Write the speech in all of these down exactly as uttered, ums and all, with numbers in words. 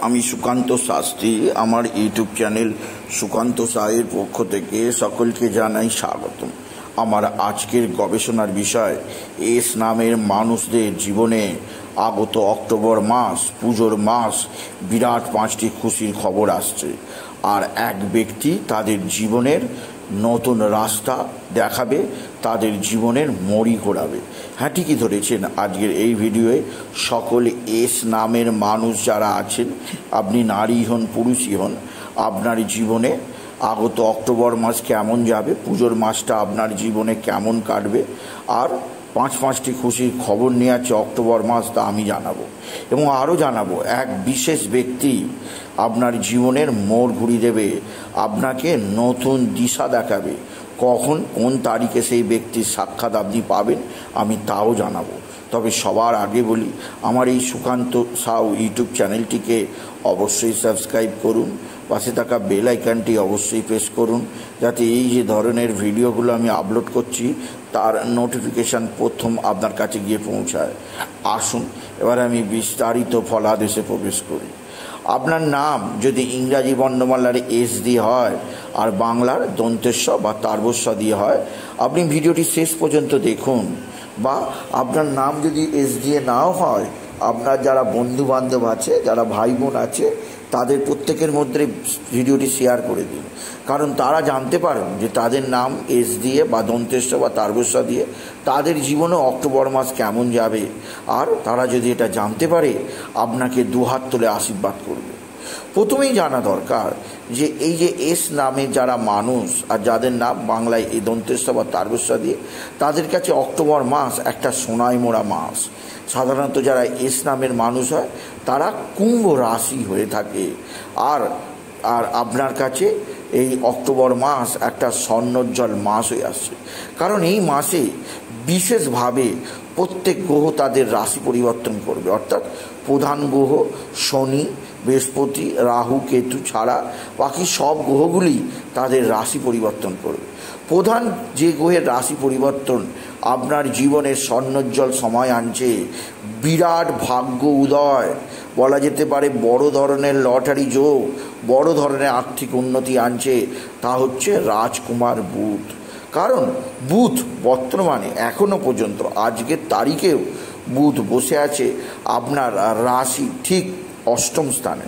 আমি সুকান্ত শাস্ত্রী। আমার YouTube channel Sukanta Saher পক্ষ থেকে সকলকে জানাই স্বাগতম। আমার আজকের গবেষণার বিষয় এস নামের মানুষদের জীবনে আগত অক্টোবর মাস, পুজোর মাস, বিরাট পাঁচটি খুশির খবর আসছে। আর এক ব্যক্তি তাদের জীবনের নতুন রাস্তা দেখাবে, তাদের জীবনের মড়ি ঘোরাবে। হ্যাঁ, ঠিকই ধরেছেন। আজকের এই ভিডিওয়ে সকল এস নামের মানুষ যারা আছেন, আপনি নারী হন পুরুষই হন, আপনার জীবনে আগত অক্টোবর মাস কেমন যাবে, পুজোর মাসটা আপনার জীবনে কেমন কাটবে, আর পাঁচ পাঁচটি খুশির খবর নিয়ে আছে অক্টোবর মাস, তা আমি জানাবো। এবং আরও জানাবো এক বিশেষ ব্যক্তি আপনার জীবনের মোড় ঘুরিয়ে দেবে, আপনাকে নতুন দিশা দেখাবে। কখন কোন তারিখে সেই ব্যক্তির সাক্ষাৎ আপনি পাবেন আমি তাও জানাবো। তবে সবার আগে বলি, আমার এই সুকান্ত সাউ ইউটিউব চ্যানেলটিকে অবশ্যই সাবস্ক্রাইব করুন, পাশে থাকা বেল আইকনটি অবশ্যই প্রেস করুন, যাতে এই যে ধরনের ভিডিওগুলো আমি আপলোড করছি তার নোটিফিকেশান প্রথম আপনার কাছে গিয়ে পৌঁছায়। আসুন এবার আমি বিস্তারিত ফলাদেশে প্রবেশ করি। আপনার নাম যদি ইংরাজি বর্ণমালার এস দিয়ে হয় আর বাংলার দন্তেস্ব বা তারবস্য দিয়ে হয়, আপনি ভিডিওটি শেষ পর্যন্ত দেখুন। বা আপনার নাম যদি এস দিয়ে নাও হয়, আপনার যারা বন্ধু বান্ধব আছে, যারা ভাই বোন আছে, তাদের প্রত্যেকের মধ্যে ভিডিওটি শেয়ার করে দিন, কারণ তারা জানতে পারেন যে তাদের নাম এস দিয়ে বা দন্তেস্ব বা তারবস্য দিয়ে তাদের জীবনে অক্টোবর মাস কেমন যাবে। আর তারা যদি এটা জানতে পারে, আপনাকে দুহাত তুলে আশীর্বাদ করবে। প্রথমেই জানা দরকার যে এই যে এস নামে যারা মানুষ আর যাদের নাম বাংলায় এই দন্তেস্ব বা তারবস্য দিয়ে, তাদের কাছে অক্টোবর মাস একটা সোনায় মোড়া মাস। সাধারণত যারা এস নামের মানুষ হয় তারা কুম্ভ রাশি হয়ে থাকে। আর আর আপনার কাছে এই অক্টোবর মাস একটা স্বর্ণোজ্জ্বল মাস হয়ে আসছে, কারণ এই মাসে বিশেষভাবে প্রত্যেক গ্রহ তাদের রাশি পরিবর্তন করবে। অর্থাৎ প্রধান গ্রহ শনি, বৃহস্পতি, রাহু, কেতু ছাড়া বাকি সব গ্রহগুলি তাদের রাশি পরিবর্তন করবে। প্রধান যে গ্রহের রাশি পরিবর্তন আপনার জীবনের স্বর্ণোজ্জ্বল সময় আনছে, বিরাট ভাগ্য উদয়, বলা যেতে পারে বড় ধরনের লটারি যোগ, বড় ধরনের আর্থিক উন্নতি আনছে, তা হচ্ছে রাজকুমার বুধ। কারণ বুধ বর্তমানে এখনও পর্যন্ত আজকের তারিখেও বুধ বসে আছে আপনার রাশি ঠিক অষ্টম স্থানে,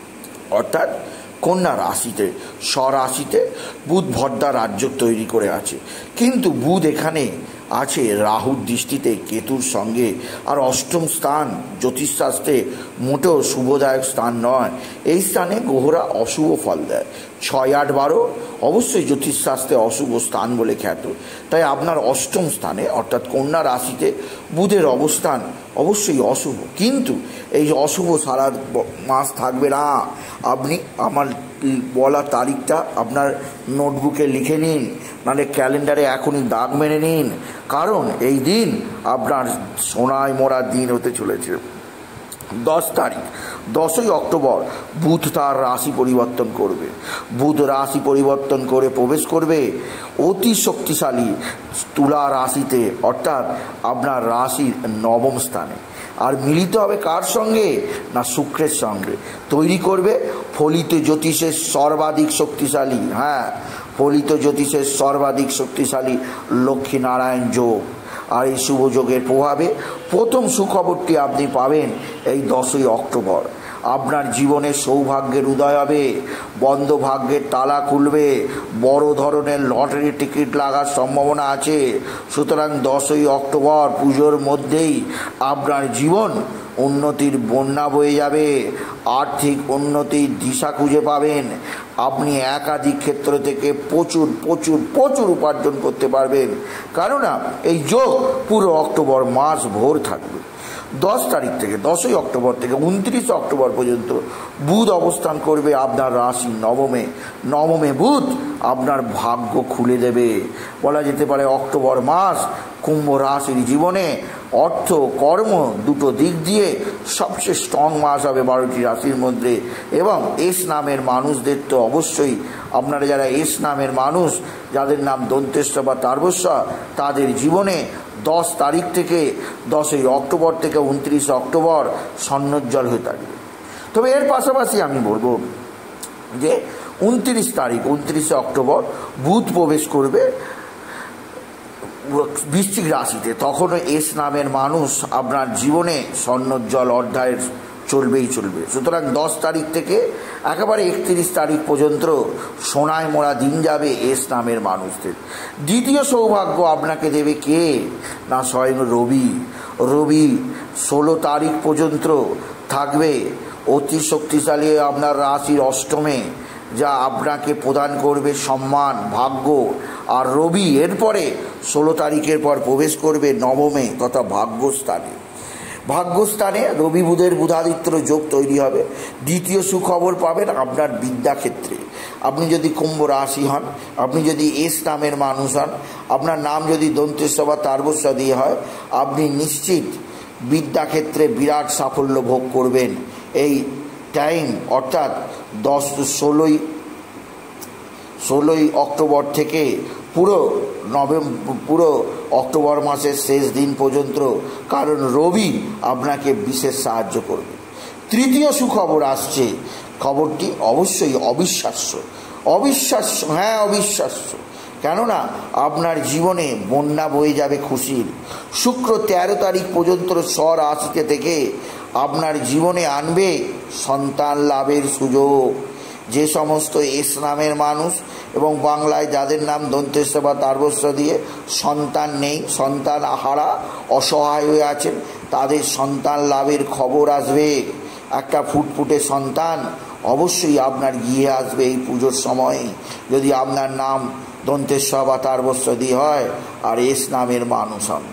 অর্থাৎ কন্যা রাশিতে, স্বরাশিতে বুধ ভদ্রা রাজ্য তৈরি করে আছে। কিন্তু বুধ এখানে আছে রাহুর দৃষ্টিতে কেতুর সঙ্গে। আর অষ্টম স্থান জ্যোতিষশাস্ত্রে মোটেও শুভদায়ক স্থান নয়। এই স্থানে গ্রহরা অশুভ ফল দেয়। ছয় আট বারো অবশ্যই জ্যোতিষশাস্ত্রে অশুভ স্থান বলে খ্যাত। তাই আপনার অষ্টম স্থানে অর্থাৎ কন্যা রাশিতে বুধের অবস্থান অবশ্যই অশুভ। কিন্তু এই অশুভ সারা মাস থাকবে না। আপনি আমার বলা তারিখটা আপনার নোটবুকে লিখে নিন, নাহলে ক্যালেন্ডারে এখনই দাগ মেনে নিন, কারণ এই দিন আপনার সোনায় মোড়া দিন হতে চলেছে। দশ তারিখ দশই অক্টোবর বুধ তার রাশি পরিবর্তন করবে। বুধ রাশি পরিবর্তন করে প্রবেশ করবে অতি শক্তিশালী তুলা রাশিতে, অর্থাৎ আপনার রাশির নবম স্থানে। আর মিলিত হবে কার সঙ্গে না শুক্রের সঙ্গে। তৈরি করবে ফলিত জ্যোতিষের সর্বাধিক শক্তিশালী, হ্যাঁ ফলিত জ্যোতিষের সর্বাধিক শক্তিশালী লক্ষ্মীনারায়ণ যোগ। আর এই শুভ যোগের প্রভাবে প্রথম সুখবরটি আপনি পাবেন এই দশই অক্টোবর। আপনার জীবনে সৌভাগ্যের উদয় হবে, বন্ধ ভাগ্যের তালা খুলবে, বড় ধরনের লটারি টিকিট লাগার সম্ভাবনা আছে। সুতরাং দশই অক্টোবর পুজোর মধ্যেই আপনার জীবন উন্নতির বন্যা বয়ে যাবে, আর্থিক উন্নতির দিশা খুঁজে পাবেন। আপনি একাধিক ক্ষেত্র থেকে প্রচুর প্রচুর প্রচুর উপার্জন করতে পারবেন, কেননা এই যোগ পুরো অক্টোবর মাস ভোর থাকবে। দশ তারিখ থেকে দশই অক্টোবর থেকে উনত্রিশে অক্টোবর পর্যন্ত বুধ অবস্থান করবে আপনার রাশি নবমে। নবমে বুধ আপনার ভাগ্য খুলে দেবে। বলা যেতে পারে অক্টোবর মাস কুম্ভ রাশির জীবনে অর্থ কর্ম দুটো দিক দিয়ে সবচেয়ে স্ট্রং মাস হবে বারোটি রাশির মধ্যে। এবং এস নামের মানুষদের তো অবশ্যই, আপনারা যারা এস নামের মানুষ, যাদের নাম দন্তেস্ব বা তারবস্য, তাদের জীবনে দশ তারিখ থেকে দশই অক্টোবর থেকে উনত্রিশে অক্টোবর স্বর্ণোজ্জ্বল হয়ে থাকবে। তবে এর পাশাপাশি আমি বলবো যে উনত্রিশ তারিখ উনত্রিশে অক্টোবর বুধ প্রবেশ করবে বৃশ্চিক রাশিতে। তখনও এস নামের মানুষ আপনার জীবনে স্বর্ণোজ্জ্বল অধ্যায়ের চলবেই চলবে। সুতরাং দশ তারিখ থেকে একেবারে একত্রিশ তারিখ পর্যন্ত সোনায় মোড়া দিন যাবে এস নামের মানুষদের। দ্বিতীয় সৌভাগ্য আপনাকে দেবে কে না স্বয়ং রবি। রবি ষোলো তারিখ পর্যন্ত থাকবে অতি শক্তিশালী আপনার রাশির অষ্টমে, যা আপনাকে প্রদান করবে সম্মান ভাগ্য। আর রবি এরপরে ষোলো তারিখের পর প্রবেশ করবে নবমে তথা ভাগ্যস্থানে। ভাগ্যস্থানে রবি বুধের বুধাদিত্য যোগ তৈরি হবে। দ্বিতীয় সুখবর পাবেন আপনার বিদ্যাক্ষেত্রে। আপনি যদি কুম্ভ রাশি হন, আপনি যদি এস নামের মানুষ হন, আপনার নাম যদি দন্তেশ্ব বা তারবস্য দিয়ে হয়, আপনি নিশ্চিত বিদ্যাক্ষেত্রে বিরাট সাফল্য ভোগ করবেন। এই টাইম অর্থাৎ দশ ষোলোই ষোলোই অক্টোবর থেকে পুরো নভেম্বর পুরো অক্টোবর মাসের শেষ দিন পর্যন্ত, কারণ রবি আপনাকে বিশেষ সাহায্য করবে। তৃতীয় সুখবর আসছে, খবরটি অবশ্যই অবিশ্বাস্য অবিশ্বাস্য হ্যাঁ অবিশ্বাস্য কেননা আপনার জীবনে বন্যা বয়ে যাবে খুশির। শুক্র তেরো তারিখ পর্যন্ত স্বরাশিতে থেকে আপনার জীবনে আনবে সন্তান লাভের সুযোগ। যে সমস্ত এস নামের মানুষ এবং বাংলায় যাদের নাম দন্তেশ্ব বা তারবস্য দিয়ে সন্তান নেই, সন্তান হারা অসহায় হয়ে আছেন, তাদের সন্তান লাভের খবর আসবে। একটা ফুটফুটে সন্তান অবশ্যই আপনার গিয়ে আসবে এই পুজোর সময়, যদি আপনার নাম দন্তেশ্ব বা তারবস্য দিয়ে হয় আর এস নামের মানুষ হন।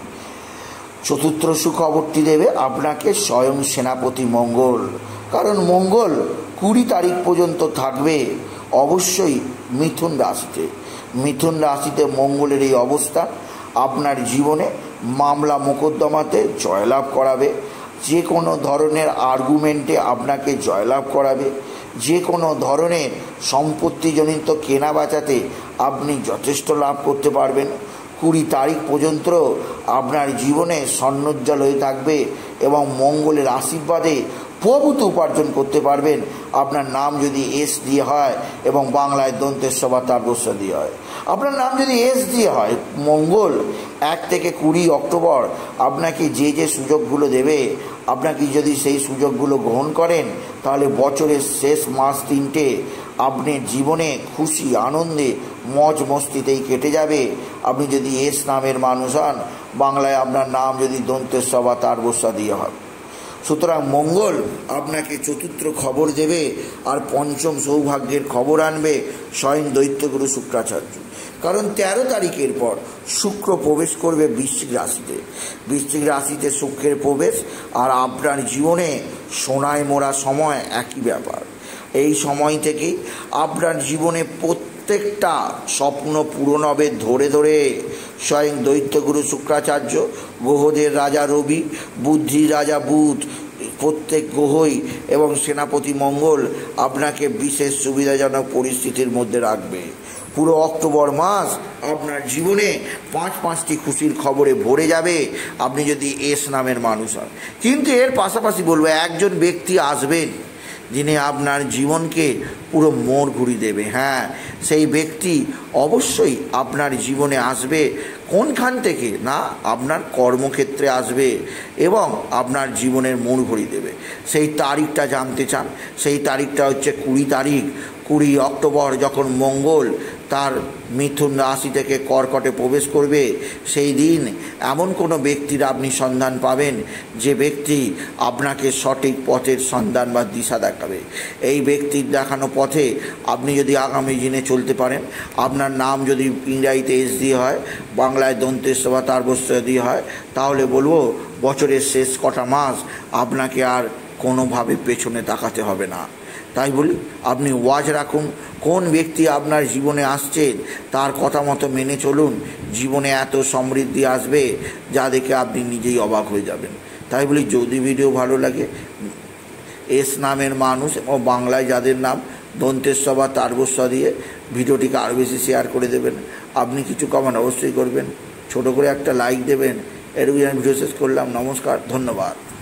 চতুর্থ সুখবরটি দেবে আপনাকে স্বয়ং সেনাপতি মঙ্গল, কারণ মঙ্গল কুড়ি তারিখ পর্যন্ত থাকবে অবশ্যই মিথুন রাশিতে। মিথুন রাশিতে মঙ্গলের এই অবস্থা আপনার জীবনে মামলা মোকদ্দমাতে জয়লাভ করাবে, যে কোনো ধরনের আর্গুমেন্টে আপনাকে জয়লাভ করাবে, যে কোনো ধরনের সম্পত্তিজনিত কেনা বেচাতে আপনি যথেষ্ট লাভ করতে পারবেন। কুড়ি তারিখ পর্যন্ত আপনার জীবনে স্বর্ণোজ্জ্বল হয়ে থাকবে এবং মঙ্গলের আশীর্বাদে প্রভূত উপার্জন করতে পারবেন। আপনার নাম যদি এস দিয়ে হয় এবং বাংলায় দন্তেশ্ব বা তারবস্য দিয়ে হয়, আপনার নাম যদি এস দিয়ে হয়, মঙ্গল এক থেকে কুড়ি অক্টোবর আপনাকে যে যে সুযোগগুলো দেবে, আপনাকে যদি সেই সুযোগগুলো গ্রহণ করেন তাহলে বছরের শেষ মাস তিনটে আপনি জীবনে খুশি আনন্দে মজ মস্তিতেই কেটে যাবে। আপনি যদি এস নামের মানুষ হন, বাংলায় আপনার নাম যদি দন্তেশ্ব বা তারবস্য দিয়ে হয়। সুতরাং মঙ্গল আপনাকে চতুর্থ খবর দেবে আর পঞ্চম সৌভাগ্যের খবর আনবে স্বয়ং দৈত্যগুরু শুক্রাচার্য। কারণ তেরো তারিখের পর শুক্র প্রবেশ করবে বৃশ্চিক রাশিতে। বৃশ্চিক রাশিতে শুক্রের প্রবেশ আর আপনার জীবনে সোনায় মোড়া সময় একই ব্যাপার। এই সময় থেকেই আপনার জীবনে প্রত্যেকটা স্বপ্ন পূরণ হবে ধরে ধরে। স্বয়ং দৈত্যগুরু শুক্রাচার্য, গ্রহদের রাজা রবি, বুদ্ধির রাজা বুধ, প্রত্যেক গ্রহই এবং সেনাপতি মঙ্গল আপনাকে বিশেষ সুবিধাজনক পরিস্থিতির মধ্যে রাখবে। পুরো অক্টোবর মাস আপনার জীবনে পাঁচ পাঁচটি খুশির খবরে ভরে যাবে আপনি যদি এস নামের মানুষ হন। কিন্তু এর পাশাপাশি বলবো, একজন ব্যক্তি আসবেন যিনি আপনার জীবনকে পুরো মোড় ঘুরিয়ে দেবে। হ্যাঁ, সেই ব্যক্তি অবশ্যই আপনার জীবনে আসবে। কোনখান থেকে না, আপনার কর্মক্ষেত্রে আসবে এবং আপনার জীবনের মোড় ঘুরিয়ে দেবে। সেই তারিখটা জানতে চান? সেই তারিখটা হচ্ছে কুড়ি তারিখ কুড়ি অক্টোবর, যখন মঙ্গল তার মিথুন রাশি থেকে কর্কটে প্রবেশ করবে। সেই দিন এমন কোনো ব্যক্তির আপনি সন্ধান পাবেন যে ব্যক্তি আপনাকে সঠিক পথের সন্ধান বা দিশা দেখাবে। এই ব্যক্তির দেখানো পথে আপনি যদি আগামী দিনে চলতে পারেন, আপনার নাম যদি ইংরাজিতে এস দিয়ে হয়, বাংলায় দন্তেশ্ব বা তারবস্য দিয়ে হয়, তাহলে বলবো বছরের শেষ কটা মাস আপনাকে আর কোনোভাবে পেছনে তাকাতে হবে না। তাই বলি, আপনি ওয়াজ রাখুন কোন ব্যক্তি আপনার জীবনে আসছেন, তার কথা মতো মেনে চলুন। জীবনে এত সমৃদ্ধি আসবে যা দেখে আপনি নিজেই অবাক হয়ে যাবেন। তাই বলি, যদি ভিডিও ভালো লাগে, এস নামের মানুষ ও বাংলায় যাদের নাম দন্তেশ্ব বা তারবস্য দিয়ে ভিডিওটিকে আরও বেশি শেয়ার করে দেবেন। আপনি কিছু কমেন্ট অবশ্যই করবেন, ছোট করে একটা লাইক দেবেন। এর ভিডিও শেষ করলাম। নমস্কার, ধন্যবাদ।